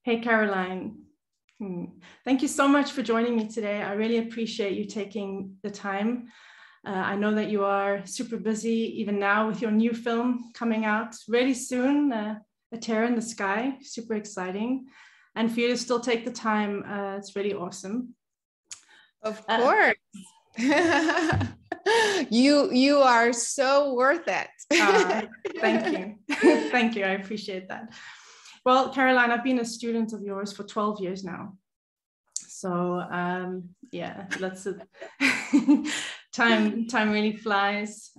Hey, Caroline. Thank you so much for joining me today. I really appreciate you taking the time. I know that you are super busy even now with your new film coming out really soon, A Tear in the Sky, super exciting. And for you to still take the time, it's really awesome. Of course. You are so worth it. Thank you. Thank you. I appreciate that. Well, Caroline, I've been a student of yours for 12 years now. So yeah, that's it. Time really flies.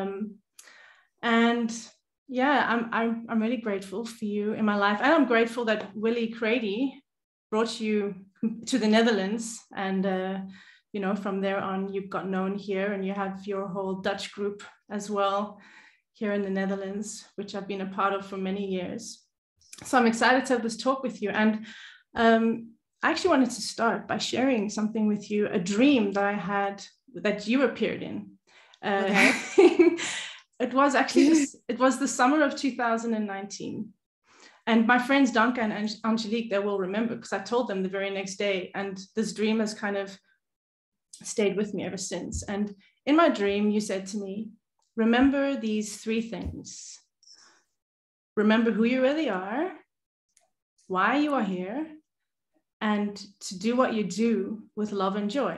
And yeah, I'm really grateful for you in my life. And I'm grateful that Willie Crady brought you to the Netherlands. And you know, from there on, you've got known here, and you have your whole Dutch group as well here in the Netherlands, which I've been a part of for many years. So I'm excited to have this talk with you. And I actually wanted to start by sharing something with you, a dream that I had that you appeared in. Okay. It was actually, it was the summer of 2019. And my friends Danka and Angelique, they will remember because I told them the very next day. And this dream has kind of stayed with me ever since. And in my dream, you said to me, remember these three things. Remember who you really are, why you are here, and to do what you do with love and joy.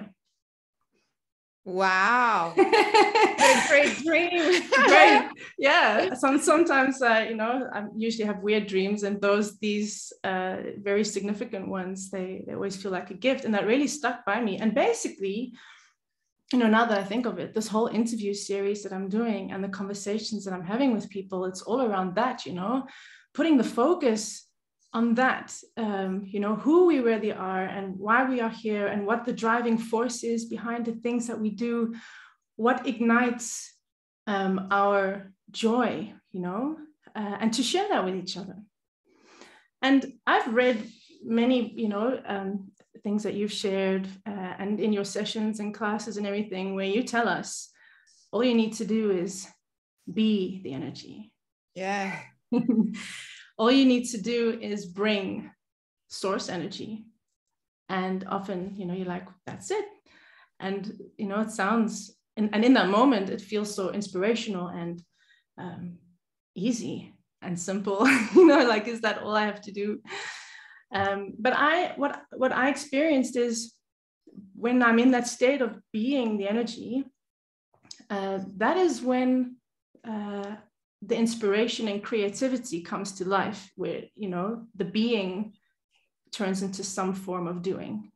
Wow. What a great dream. Great. Yeah. Sometimes, you know, I usually have weird dreams, and these very significant ones, they always feel like a gift. And that really stuck by me. And basically, you know, now that I think of it, this whole interview series that I'm doing and the conversations that I'm having with people, it's all around that, you know, putting the focus on that, you know, who we really are and why we are here and what the driving force is behind the things that we do, what ignites our joy, you know, and to share that with each other. And I've read many, you know, things that you've shared and in your sessions and classes and everything, where you tell us all you need to do is be the energy. Yeah. All you need to do is bring source energy. And often, you know, you're like, that's it. And, you know, it sounds, and in that moment, it feels so inspirational and easy and simple, you know, like, is that all I have to do? But what I experienced is when I'm in that state of being the energy, that is when the inspiration and creativity comes to life, where, you know, the being turns into some form of doing.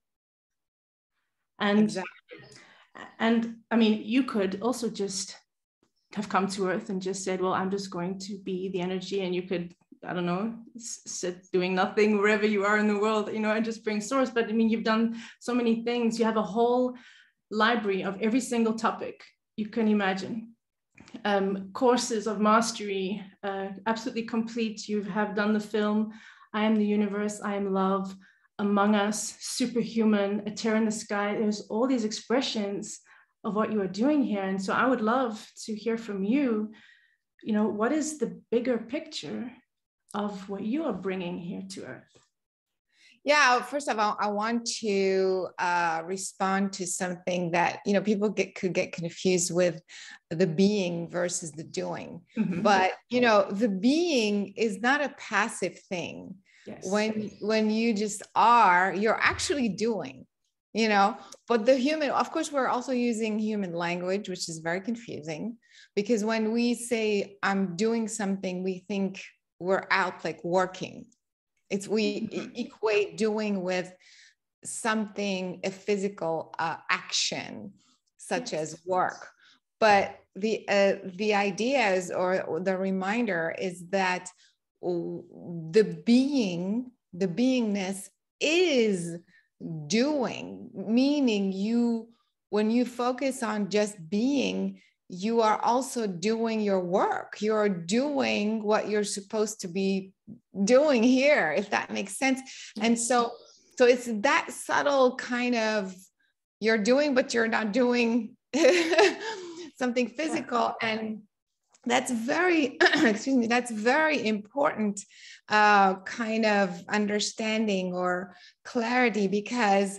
And exactly. And I mean, you could also just have come to Earth and just said, well, I'm just going to be the energy, and you could, I don't know, sit doing nothing wherever you are in the world, you know, and just bring source. But I mean, you've done so many things. You have a whole library of every single topic you can imagine. Courses of mastery, absolutely complete. You have done the film, I Am the Universe, I Am Love, Among Us, Superhuman, A Tear in the Sky. There's all these expressions of what you are doing here. And so I would love to hear from you, you know, what is the bigger picture of what you are bringing here to Earth? Yeah, first of all, I want to respond to something that, you know, people could get confused with the being versus the doing. Mm-hmm. But, you know, the being is not a passive thing. Yes. When you just are, you're actually doing, you know, but the human, of course, we're also using human language, which is very confusing, because when we say I'm doing something, we think we're out like working. We equate doing with something, a physical action, such as work. But the idea is, or the reminder is that the beingness is doing, meaning when you focus on just being, you are also doing your work. You're doing what you're supposed to be doing here, if that makes sense. And so it's that subtle kind of, you're doing, but you're not doing something physical. And that's very, excuse me, that's very important kind of understanding or clarity, because,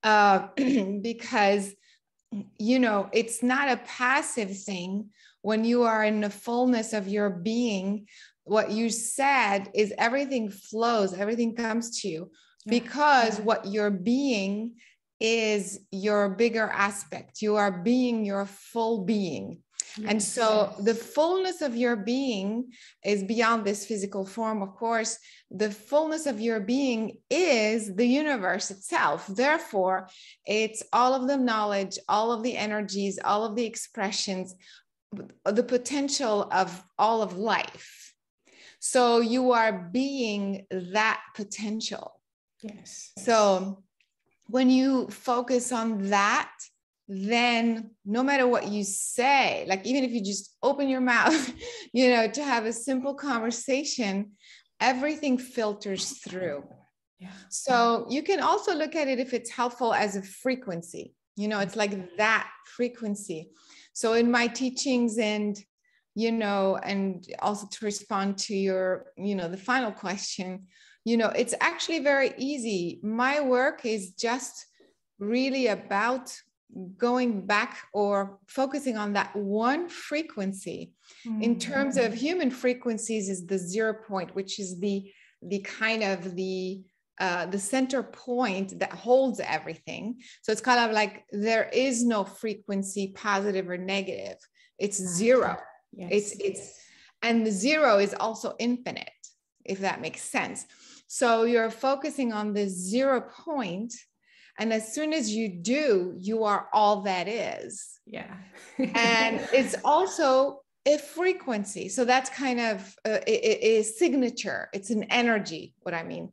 because, you know, it's not a passive thing. When you are in the fullness of your being, what you said is everything flows, everything comes to you, because what you're being is your bigger aspect. You are being your full being. Yes. And so the fullness of your being is beyond this physical form. Of course, the fullness of your being is the universe itself. Therefore, it's all of the knowledge, all of the energies, all of the expressions, the potential of all of life. So you are being that potential. Yes. So when you focus on that, then no matter what you say, like even if you just open your mouth, you know, to have a simple conversation, everything filters through. Yeah. So you can also look at it, if it's helpful, as a frequency. You know, it's like that frequency. So in my teachings, and, you know, and also to respond to your, you know, the final question, you know, it's actually very easy. My work is just really about going back or focusing on that one frequency. In terms of human frequencies, is the 0 point, which is the kind of the center point that holds everything. So it's kind of like there is no frequency, positive or negative. It's 0. Yes. It's and the 0 is also infinite, if that makes sense. So you're focusing on the 0 point, and as soon as you do, you are all that is. Yeah. And it's also a frequency. So that's kind of a signature. It's an energy, what I mean.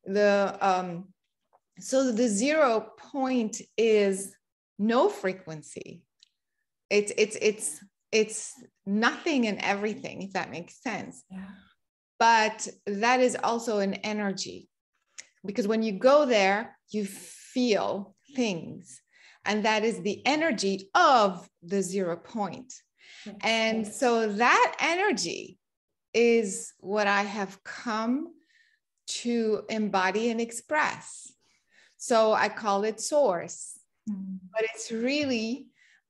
So the 0 point is no frequency. It's nothing and everything, if that makes sense. Yeah. But that is also an energy, because when you go there, you feel things, and that is the energy of the 0 point. Yes. And so that energy is what I have come to embody and express. So I call it source, but it's really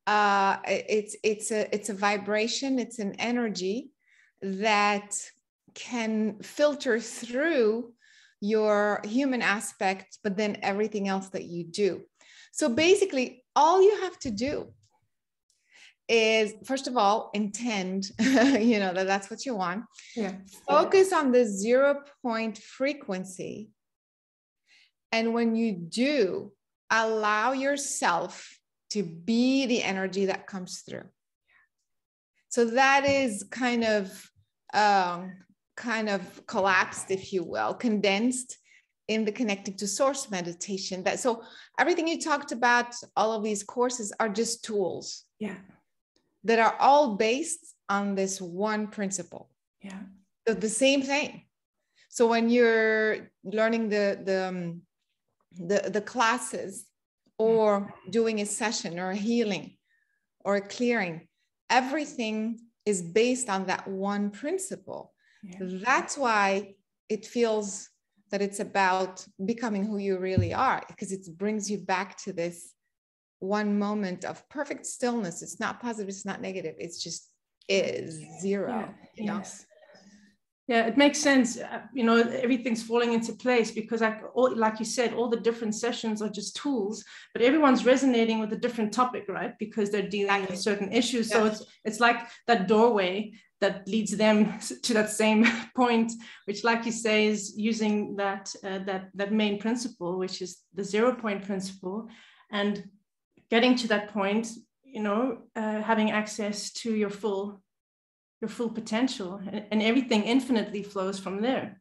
it's a vibration, it's an energy that can filter through your human aspect, but then everything else that you do. So basically, all you have to do is, first of all, intend, you know, that's what you want. Yeah. Focus on the 0 point frequency. And when you do, allow yourself to be the energy that comes through. So that is kind of collapsed, if you will, condensed in the connecting to source meditation. That so everything you talked about, all of these courses are just tools. Yeah. That are all based on this one principle. Yeah. The same thing. So when you're learning the classes, or doing a session or a healing or a clearing, everything is based on that one principle. Yeah. That's why it feels that it's about becoming who you really are, because it brings you back to this one moment of perfect stillness. It's not positive, it's not negative, it's just is 0. Yeah. You know? Yes. Yeah, it makes sense. You know, everything's falling into place, because like you said, all the different sessions are just tools, but everyone's resonating with a different topic, right? Because they're dealing with certain issues. Yeah. So it's like that doorway that leads them to that same point, which, like you say, is using that main principle, which is the 0 point principle, and getting to that point, you know, having access to your full potential, and everything infinitely flows from there.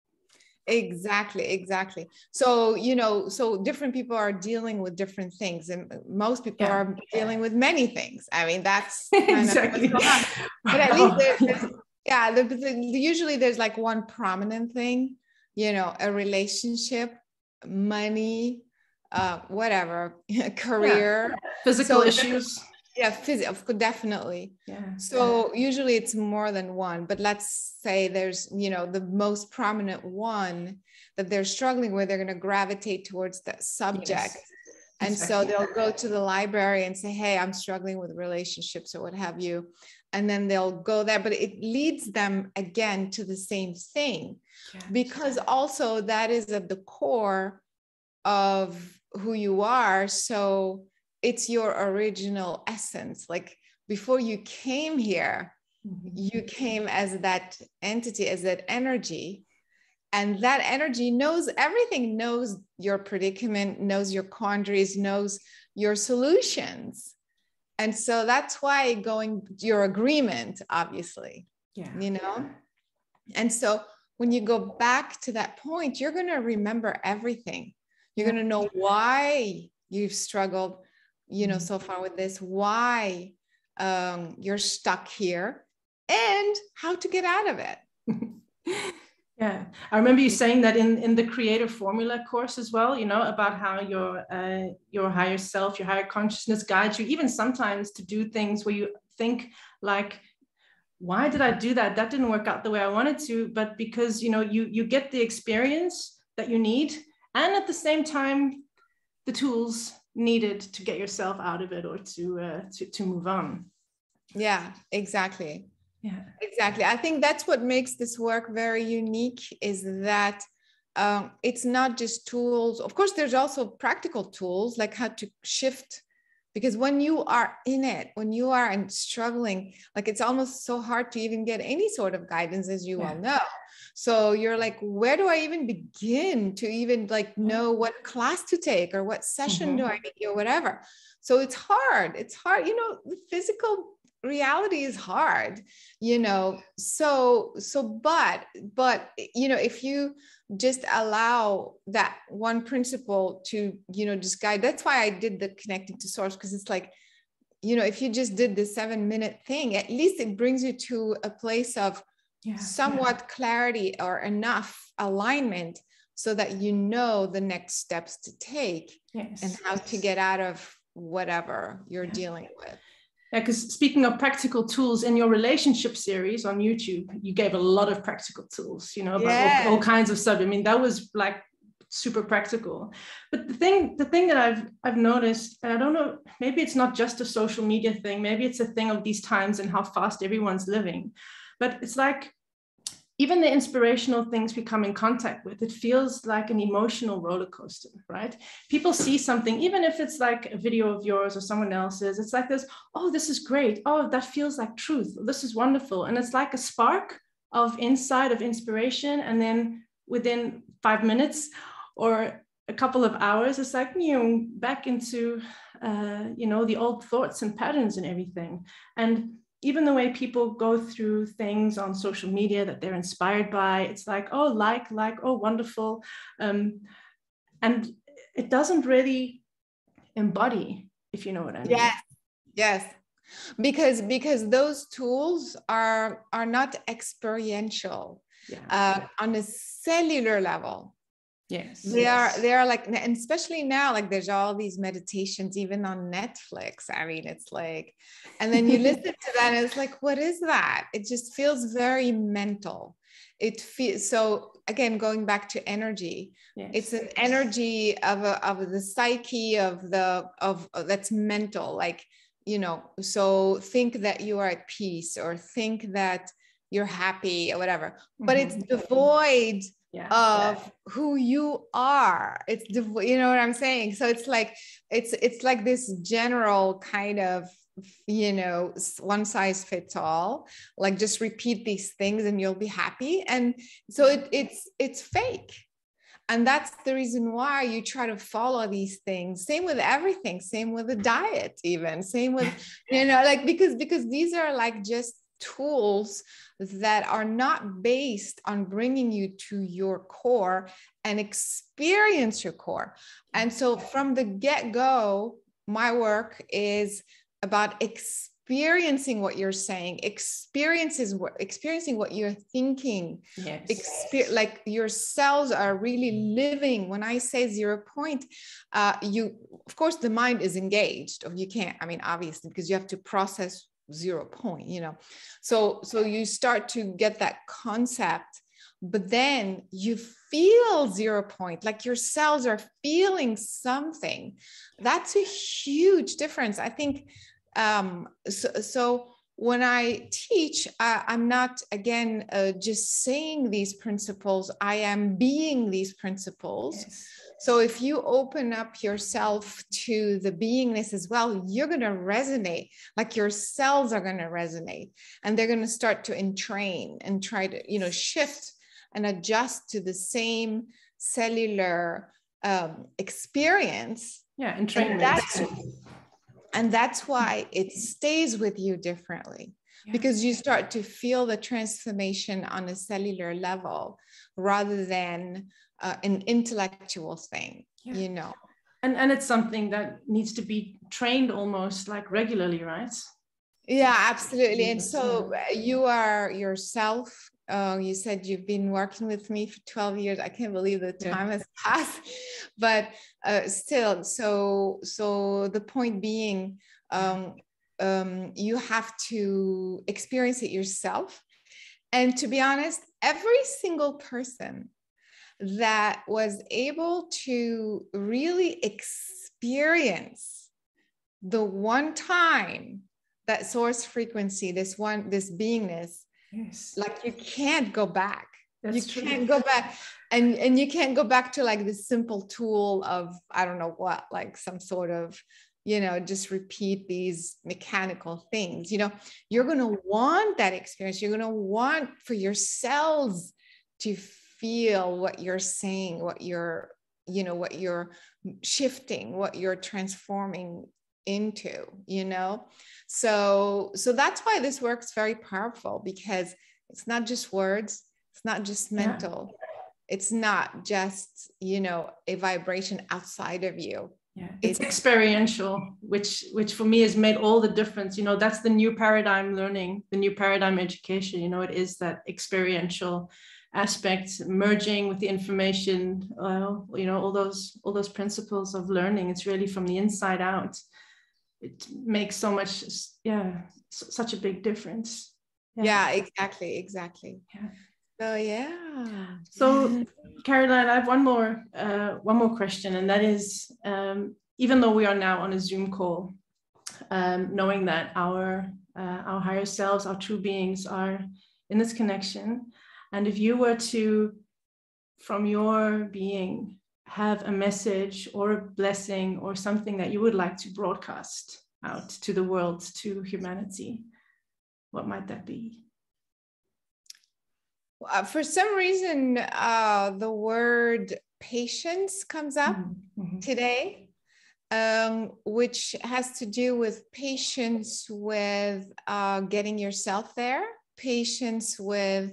Exactly. So, you know, so different people are dealing with different things, and most people are dealing with many things. I mean, that's exactly. But at least usually there's like one prominent thing, you know, a relationship, money, whatever, career, physical issues. Yeah, of course, definitely. Yeah. So usually it's more than one, but let's say there's, the most prominent one that they're struggling with, they're going to gravitate towards that subject. Yes. And Exactly. so they'll go to the library and say, hey, I'm struggling with relationships or what have you. And then they'll go there, but it leads them again to the same thing, because also that is at the core of who you are. So it's your original essence. Like before you came here, you came as that entity, as that energy. And that energy knows everything, knows your predicament, knows your quandaries, knows your solutions. And so that's why your agreement, obviously, And so when you go back to that point, you're going to remember everything. You're going to know why you've struggled, so far with this, why you're stuck here, and how to get out of it. Yeah, I remember you saying that in the Creator Formula course as well, about how your higher self, your higher consciousness guides you, even sometimes to do things where you think like, why did I do that? That didn't work out the way I wanted to, but because, you get the experience that you need, and at the same time, the tools needed to get yourself out of it or to move on. Yeah, exactly. Yeah, exactly. I think that's what makes this work very unique, is that it's not just tools. Of course, there's also practical tools, like how to shift, because when you are in it, when you are struggling, like it's almost so hard to even get any sort of guidance, as you well know. So you're like, where do I even begin to even know what class to take or what session do I need or whatever. So it's hard. The physical reality is hard, but if you just allow that one principle to just guide. That's why I did the connecting to source, because it's like, if you just did the 7-minute thing, at least it brings you to a place of somewhat clarity or enough alignment, so that the next steps to take and how to get out of whatever you're dealing with. Yeah, because speaking of practical tools, in your relationship series on YouTube, you gave a lot of practical tools, about all kinds of stuff. I mean, that was like super practical. But the thing that I've noticed, and I don't know, maybe it's not just a social media thing, maybe it's a thing of these times and how fast everyone's living. But it's like, even the inspirational things we come in contact with, it feels like an emotional roller coaster, right? People see something, even if it's like a video of yours or someone else's, it's like this, oh, this is great. Oh, that feels like truth. This is wonderful. And it's like a spark of insight, of inspiration. And then within 5 minutes or a couple of hours, it's like, back into, the old thoughts and patterns and everything. And even the way people go through things on social media that they're inspired by, it's like, oh, oh, wonderful. And it doesn't really embody, if you know what I mean. Yes. Because those tools are not experiential on a cellular level. Yes. They are like, and especially now, like there's all these meditations, even on Netflix. I mean, it's like, and then you listen to that and it's like, what is that? It just feels very mental. It feels, so again, going back to energy, it's an energy of the psyche of that's mental, like, so think that you are at peace or think that you're happy or whatever, but it's devoid of who you are. It's you know what I'm saying? So it's like this general kind of, one size fits all, like just repeat these things and you'll be happy. And so it's fake. And that's the reason why you try to follow these things. Same with everything, same with the diet, even same with, because these are like just tools that are not based on bringing you to your core and experience your core. And so from the get-go, my work is about experiencing what you're saying, experiencing what you're thinking. Yes. Like your cells are really living. When I say 0 point, of course, the mind is engaged, or you can't, I mean, obviously, because you have to process 0 point, so you start to get that concept, but then you feel 0 point, like your cells are feeling something. That's a huge difference, I think. So when I teach, I'm not, again, just saying these principles, I am being these principles. Yes. So if you open up yourself to the beingness as well, you're going to resonate, like your cells are going to resonate, and they're going to start to entrain and try to, shift and adjust to the same cellular experience. Yeah, entrainment. And that's why it stays with you differently, because you start to feel the transformation on a cellular level rather than an intellectual thing, And it's something that needs to be trained almost like regularly, right? Yeah, absolutely. And so you are yourself. You said you've been working with me for 12 years. I can't believe the time has passed, but still, so the point being, you have to experience it yourself. And to be honest, every single person that was able to really experience the one time that source frequency, this beingness, like you can't go back. That's true. Can't go back. And you can't go back to like this simple tool of, I don't know what, like some sort of, just repeat these mechanical things. You're going to want that experience. You're going to want for your cells to feel what you're saying, what you're shifting, what you're transforming into, so that's why this work's very powerful, because it's not just words, it's not just mental, it's not just a vibration outside of you. It's experiential, which for me has made all the difference. That's the new paradigm learning, the new paradigm education. It is that experiential aspect merging with the information, all those principles of learning. It's really from the inside out. It makes so much, such a big difference. Exactly. So Caroline, I have one more question, and that is, even though we are now on a Zoom call, knowing that our higher selves, our true beings, are in this connection, and if you were to, from your being, have a message or a blessing or something that you would like to broadcast out to the world, to humanity, what might that be? For some reason, the word patience comes up today, which has to do with patience with getting yourself there, patience with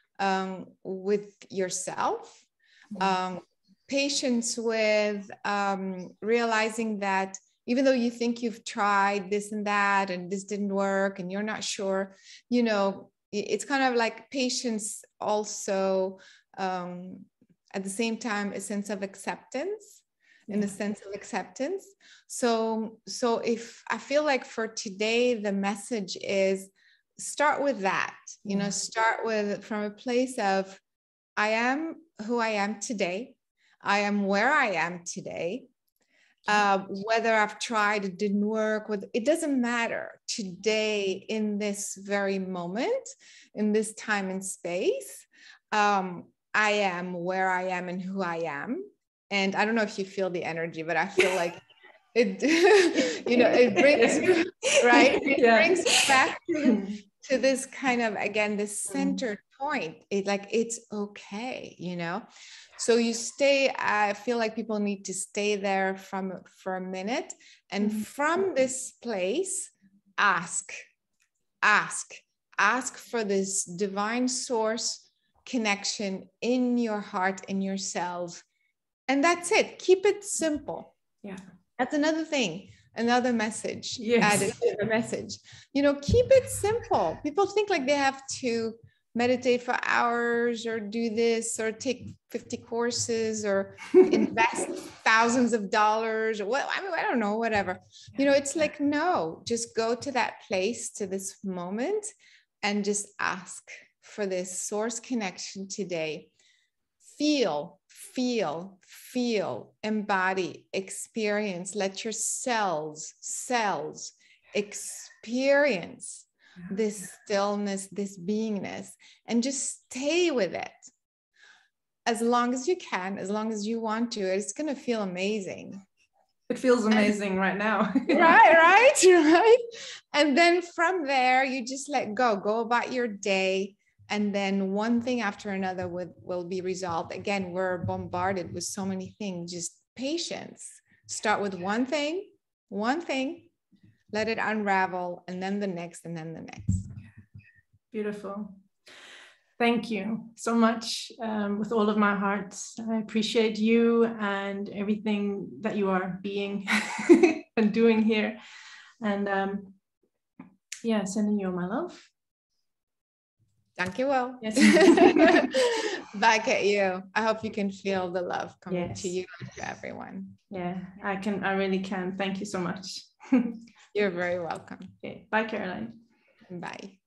yourself, patience with realizing that even though you think you've tried this and that and this didn't work and you're not sure, it's kind of like patience also, at the same time, a sense of acceptance, in the sense of acceptance. So if I feel like for today, the message is start with that, start with from a place of, I am who I am today. I am where I am today. Whether I've tried, it didn't work, it doesn't matter. Today, in this very moment, in this time and space, I am where I am and who I am. And I don't know if you feel the energy, but I feel like it, it brings, right? It brings back to this kind of, again, this centered point. It's okay, So you stay, I feel like people need to stay there for a minute. And from this place, ask for this divine source connection in your heart, in yourself. And that's it. Keep it simple. Yeah. That's another thing. another message Yes. added to the message. You know, keep it simple. People think like they have to meditate for hours or do this or take 50 courses or invest thousands of dollars or what, I mean, I don't know, whatever. You know, it's like, no, just go to that place, to this moment, and just ask for this source connection today. Feel, embody, experience, let your cells experience this stillness, this beingness, and just stay with it as long as you can, as long as you want to. It's going to feel amazing. It feels amazing right now. right. And then from there, you just let go about your day. And then one thing after another will be resolved. Again, we're bombarded with so many things. Just patience. Start with one thing, let it unravel, and then the next, and then the next. Beautiful. Thank you so much, with all of my heart. I appreciate you and everything that you are being and doing here. And yeah, sending you all my love. Thank you. Well, yes. Back at you. I hope you can feel the love coming to you and to everyone. Yeah, I can. I really can. Thank you so much. You're very welcome. Okay. Bye, Caroline. Bye.